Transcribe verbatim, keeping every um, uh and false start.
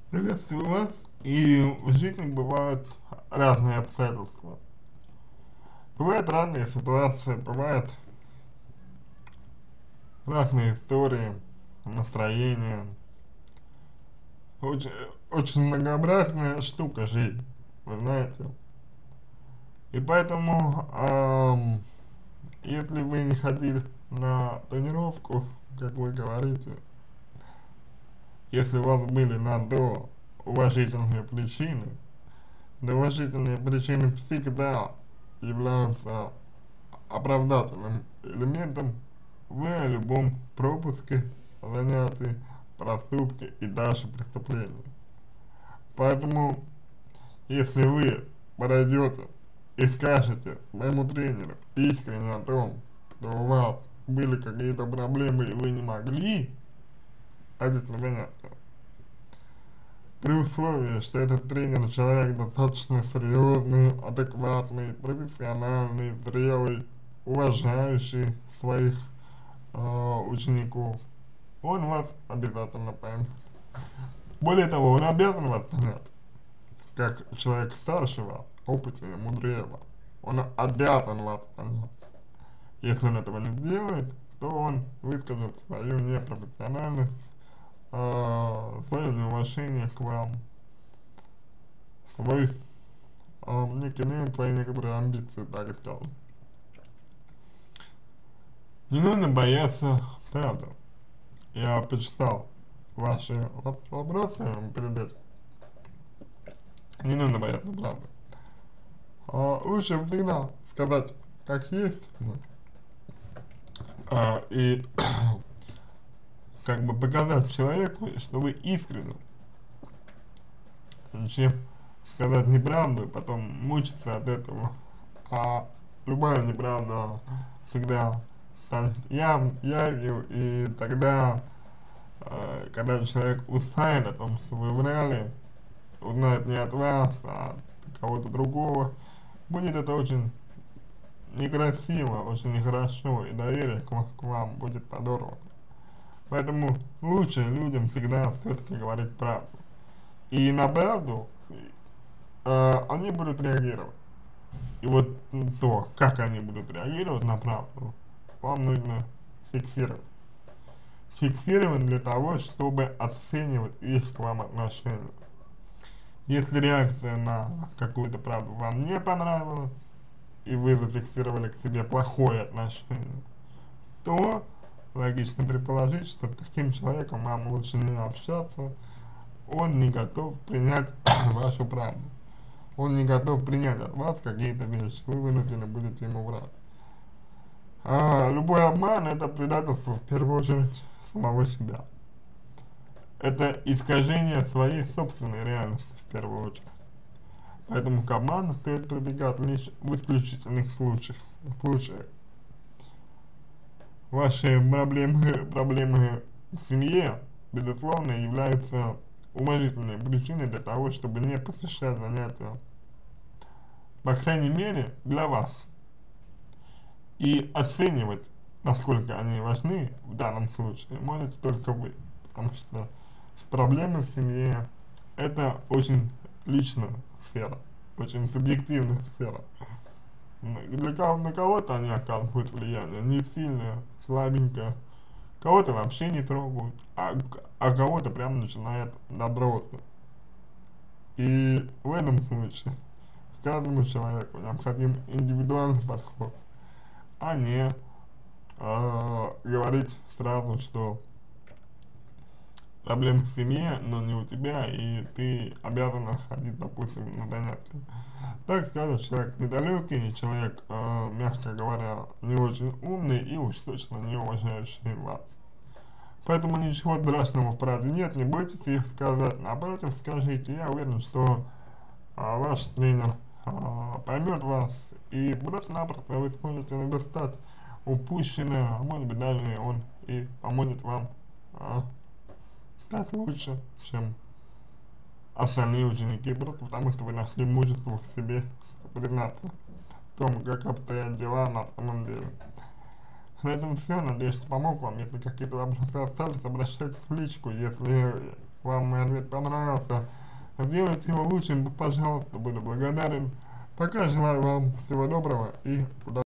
Приветствую вас. И в жизни бывают разные обстоятельства. Бывают разные ситуации, бывают разные истории, настроения. Очень, очень многообразная штука жизнь, вы знаете. И поэтому, ам, если вы не ходили на тренировку, как вы говорите, если у вас были на то уважительные причины, да уважительные причины всегда являются оправдательным элементом в любом пропуске занятий, проступке и даже преступлении. Поэтому, если вы подойдете и скажете моему тренеру искренне о том, что у вас были какие-то проблемы и вы не могли ходить на занятия, при условии, что этот тренер человек достаточно серьезный, адекватный, профессиональный, зрелый, уважающий своих э, учеников, он вас обязательно поймет. Более того, он обязан вас понять, как человек старше вас, опытнее, мудрее вас. Он обязан вас понять. Если он этого не сделает, то он выскажет свою непрофессиональность, э, свое неуважение к вам, свой э, некий, имеет свои некоторые амбиции, так скажем. Не нужно бояться, правда. Я почитал ваши воп- вопросы перед этим. Не нужно бояться правды. А, лучше всегда сказать как есть, ну, а, и как бы показать человеку, что вы искренне, чем сказать неправду и потом мучиться от этого. А любая неправда всегда станет яв, явью, и тогда, э, когда человек узнает о том, что вы врали, узнает не от вас, а от кого-то другого, будет это очень некрасиво, очень нехорошо, и доверие к, ва- к вам будет подорвано. Поэтому лучше людям всегда все-таки говорить правду. И на правду э, они будут реагировать. И вот то, как они будут реагировать на правду, вам нужно фиксировать. Фиксировать для того, чтобы оценивать их к вам отношения. Если реакция на какую-то правду вам не понравилась, и вы зафиксировали к себе плохое отношение, то логично предположить, что с таким человеком вам лучше не общаться, он не готов принять вашу правду, он не готов принять от вас какие-то вещи, вы вынуждены будете ему врать. А любой обман — это предательство в первую очередь самого себя. Это искажение своей собственной реальности в первую очередь. Поэтому к обману стоит прибегать лишь в исключительных случаях. случаях. Ваши проблемы, проблемы в семье, безусловно, являются уважительной причиной для того, чтобы не посещать занятия. По крайней мере, для вас. И оценивать, насколько они важны в данном случае, можете только вы. Потому что проблемы в семье — это очень личная сфера, очень субъективная сфера. Для кого, на кого-то они оказывают влияние не сильное, слабенькое, кого-то вообще не трогают, а, а кого-то прям начинает добротно. И в этом случае каждому человеку необходим индивидуальный подход, а не э, говорить сразу, что проблемы в семье, но не у тебя, и ты обязана ходить, допустим, на занятия. Так скажет человек недалекий, человек, э, мягко говоря, не очень умный и уж точно не уважающий вас. Поэтому ничего страшного в правде нет, не бойтесь их сказать, напротив, скажите. Я уверен, что а, ваш тренер а, поймет вас, и просто-напросто вы сможете наверстать упущенное, а может быть даже он и поможет вам а, стать лучше, чем остальные ученики, просто потому что вы нашли мужество в себе признаться в том, как обстоят дела на самом деле. На этом все. Надеюсь, что помог вам. Если какие-то вопросы остались, обращайтесь в личку. Если вам мой ответ понравился, сделайте его лучшим, пожалуйста, буду благодарен. Пока желаю вам всего доброго и удачи.